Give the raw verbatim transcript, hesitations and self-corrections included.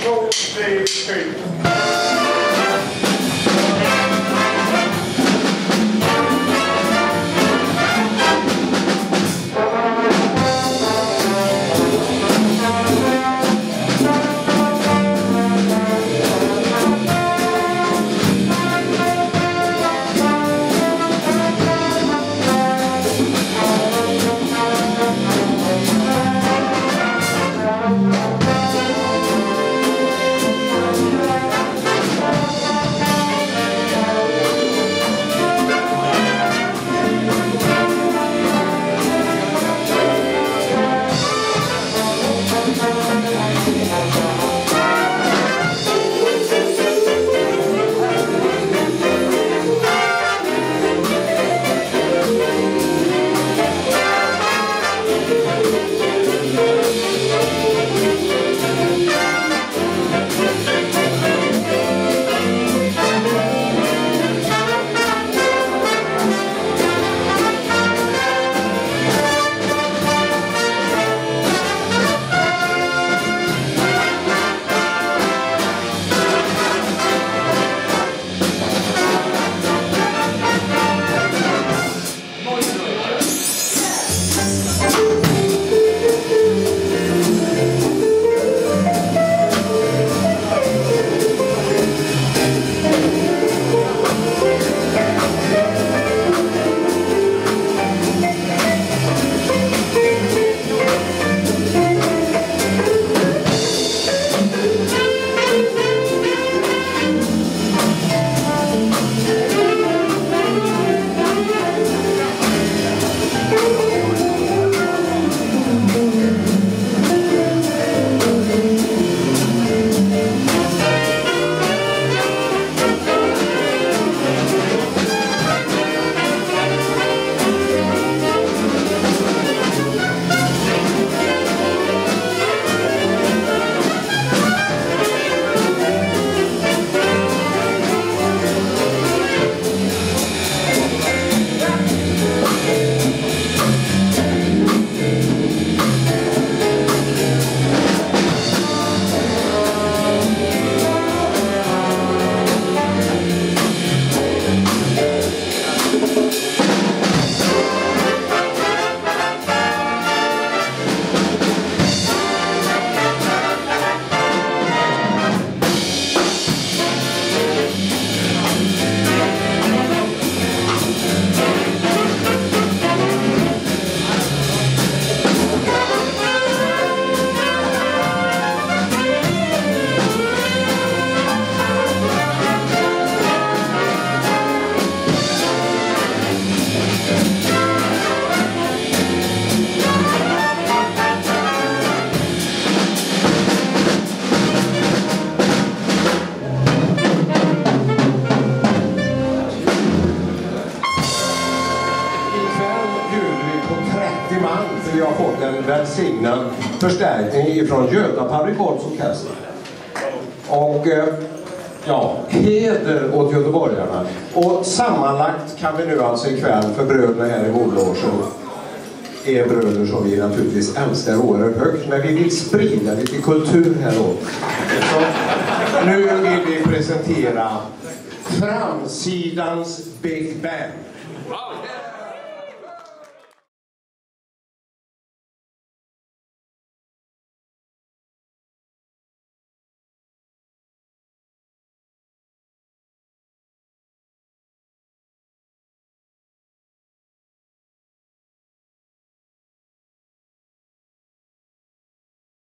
två, tre, fyra. Vi har fått en välsignad förstärkning från Göta Pabrikortsorkester. Och ja, heder åt göteborgarna. Och sammanlagt kan vi nu alltså ikväll för bröderna här i Mordlåsen, är bröder som vi naturligtvis älskar oerhört högt, men vi vill sprida lite kultur här då. Så nu vill vi presentera Framsidans Big Band.